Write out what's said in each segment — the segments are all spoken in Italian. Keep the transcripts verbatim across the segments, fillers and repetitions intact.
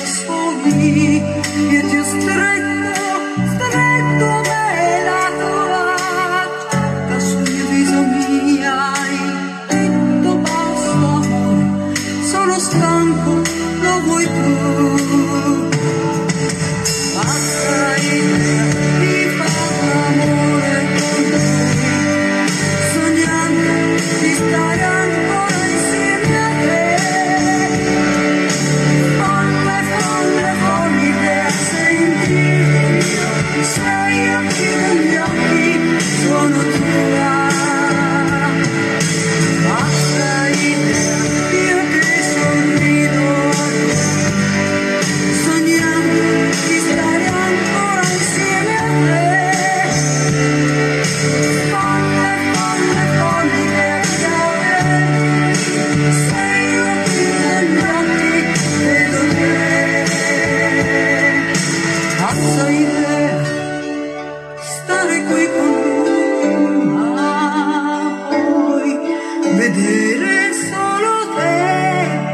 soli e ti ho stretto, stretto nella tua giacca, sul mio viso mi hai detto basta amore, sono stanco, lo vuoi tu. Basta idea di fare l'amore con lui, sognando di stare ancora insieme a te. Folle, folle, folle idea, sentirti io, sei occhi negli occhi, sono tua. Basta idea, io che sorrido a te, sognando di stare ancora insieme a te. Folle, folle, folle idea di averti, sei occhi negli occhi, vedo te. Pazza idea di stare qui con lui, ma poi vedere solo te.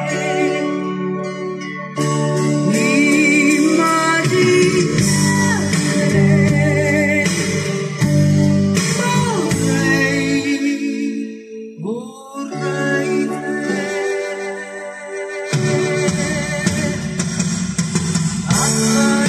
Immaginare, vorrei, vorrei te. Basta